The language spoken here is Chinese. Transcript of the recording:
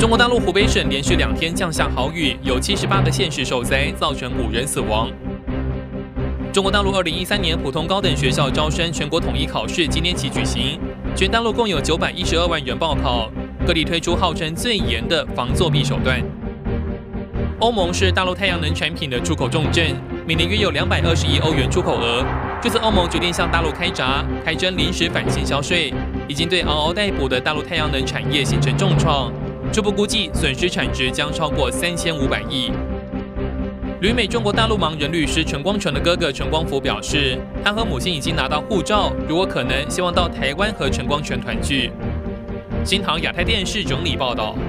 中国大陆湖北省连续2天降下豪雨，有78个县市受灾，造成5人死亡。中国大陆2013年普通高等学校招生全国统一考试今天起举行，全大陆共有912万人报考，各地推出号称最严的防作弊手段。欧盟是大陆太阳能产品的出口重镇，每年约有220亿欧元出口额。这次欧盟决定向大陆开闸，开征临时反倾销税，已经对嗷嗷待哺的大陆太阳能产业形成重创。初步估计损失产值将超过3500亿。旅美中国大陆盲人律师陈光诚的哥哥陈光福表示，他和母亲已经拿到护照，如果可能，希望到台湾和陈光诚团聚。新唐亚太电视整理报道。